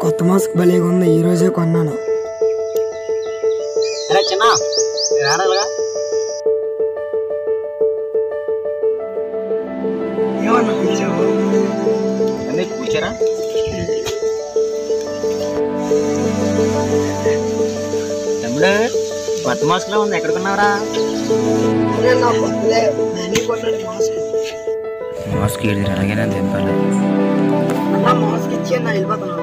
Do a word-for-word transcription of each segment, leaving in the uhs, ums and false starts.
కొత్త మాస్క్ భలేగా ఉంది, ఈ రోజే కొన్నాను. అరే చిన్న రాడాలిగా ఏమన్నా కూర్చోవు ఎందుకు కూర్చారా? తమ్ముడు కొత్త మాస్క్ లో ఉంది, ఎక్కడ కొన్నావురా? మాస్క్ ఏది అలాగైనా తెంపాలి. మాస్క్ ఇచ్చి అన్న వెళ్ళిపోతున్నా.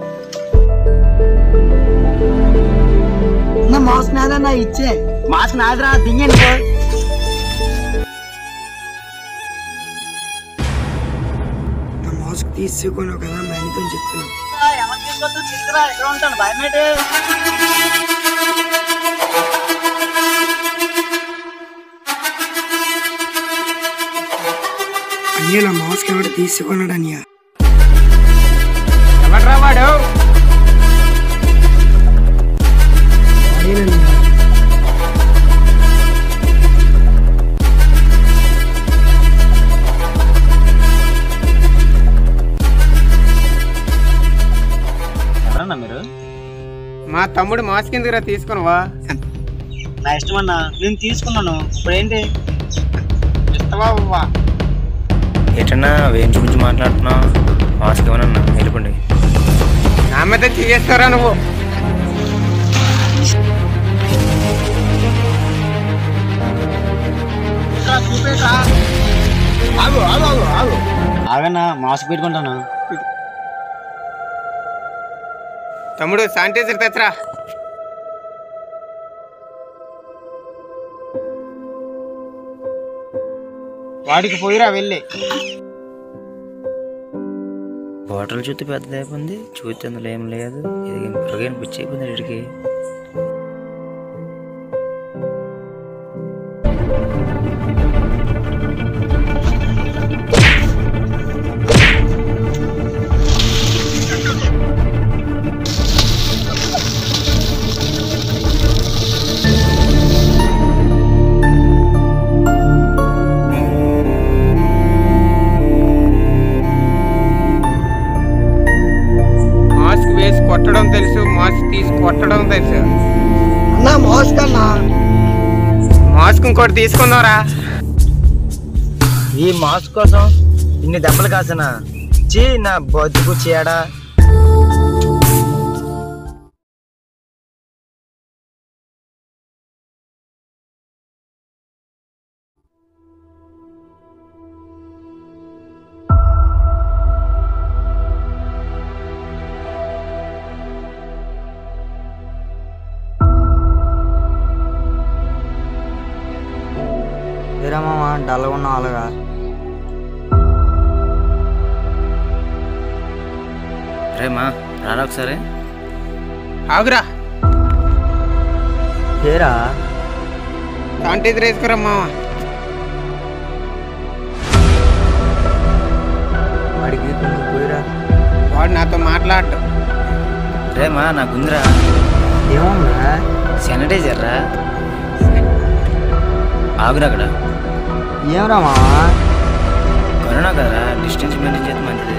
మాస్క్ నాదన్నా ఇచ్చే. మాస్క్ నాదిరా, దింగండి. నా మాస్క్ తీసుకున్నావు కదా మేనతో చెప్తున్నా. ఎవరు తీసుకొస్తా తీసుకురా, ఎక్కడ ఉంటాను భయమేటి. అయ్యా నా మాస్క్ ఎవరు తీసుకున్నాడు అన్నయ్య? ఎవడ్రా వాడు? ఎవరన్నా మీరు? మా తమ్ముడు మాస్క్ ఎందుకురా తీసుకున్నావా? నా ఇష్టం అన్నా, నేను తీసుకున్నాను. ఇప్పుడు ఏంటి ఇస్తావా? ఎటన్నా వేయించి గురించి మాట్లాడుతున్నావు? మాస్క్ ఏమన్నా వెళ్ళిపోండి. నా మీద చేస్తారా నువ్వు? ఆగన్నా, మాస్క్ పెట్టుకుంటాను. తమ్ముడు శానిటైజర్ తెచ్చరా. వాడికి పోయిరా వెళ్ళి. బాటిల్ చూస్తే పెద్దది అయిపోయింది, చూస్తే అందులో ఏం లేదు. ఇది పొరగైన పిచ్చి అయిపోయింది వీడికి. కొట్టడం తెలుసు, మాస్క్ తీసి కొట్టడం తెలుసు. అన్నా మాస్క్ అన్నా, మాస్క్ ఇంకోటి తీసుకున్నారా? ఈ మాస్క్ కోసం ఇన్ని దెబ్బలు కాసనా? చీ నా బతుకు చేయడా. మామ డల్గా ఉన్నావు అలాగా. రేమా రారా ఒకసారి. ఆగురా. ఏరా శానిటైజర్ వేసుకురా మామ. వాడికి కొంచెం పోయిరా. వాడు నాతో మాట్లాడు. రేమా నా గుందిరా. ఏమన్నా శానిటైజర్ రా. ఆగురా అక్కడ. ఏమరా మామ? కరోనా కదరా, డిస్టెన్స్ మెయింటైన్ చేస్తే మంచిది.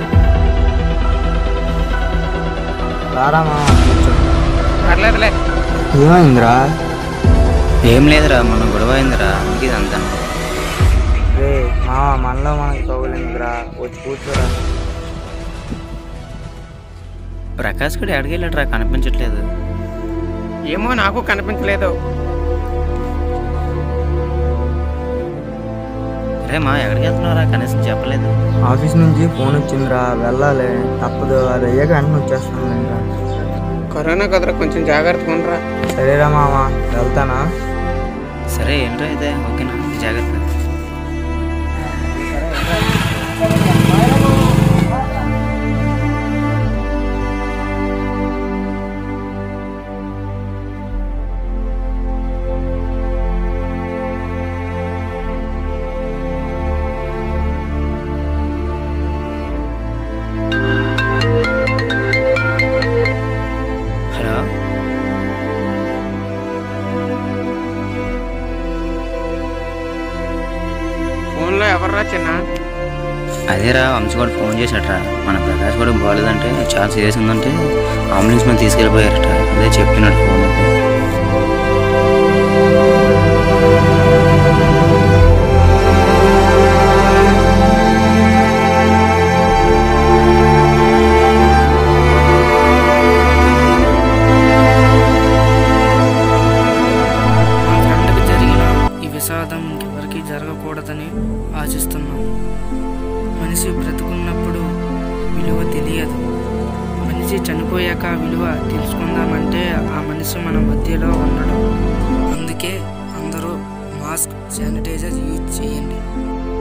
రారా మామ. పర్లేదులే. ఏమైందిరా? ఏం లేదురా, మన గొడవ అయిందిరా, అందుకే ఇదంతా. రే మామ మనలో మనకి తోగలేదురా, వచ్చి కూర్చోరా. ప్రకాష్ కూడా ఎక్కడికి వెళ్ళాడురా, కనిపించట్లేదు. ఏమో నాకు కనిపించలేదు. రేమా ఎక్కడికి వెళ్తున్నారా, కనీసం చెప్పలేదు. ఆఫీస్ నుంచి ఫోన్ వచ్చిందిరా, వెళ్ళాలి తప్పదు. అది అయ్యాక వెంటనే వచ్చేస్తాను ఇంకా. కరోనా కదరా, కొంచెం జాగ్రత్తగా ఉండరా. సరేరా మామ, వెళ్తానా? సరే ఏంటో అయితే ఓకేనా, జాగ్రత్త. ఎవర్రా చిన్న? అదేరా వంశీ కూడా ఫోన్ చేశాడరా, మన ప్రకాష్ కూడా బాగాలేదంటే చాలా సీరియస్ ఉందంటే అంబులెన్స్ మీద తీసుకెళ్ళిపోయారట. అదే చెప్తున్నాడు ఫోన్. విషాదం ఇంకెవరికి జరగకూడదని ఆశిస్తున్నాం. మనిషి బ్రతుకున్నప్పుడు విలువ తెలియదు, మనిషి చనిపోయాక విలువ తెలుసుకుందామంటే ఆ మనిషి మన మధ్యలో ఉండడం. అందుకే అందరూ మాస్క్, శానిటైజర్ యూజ్ చేయండి.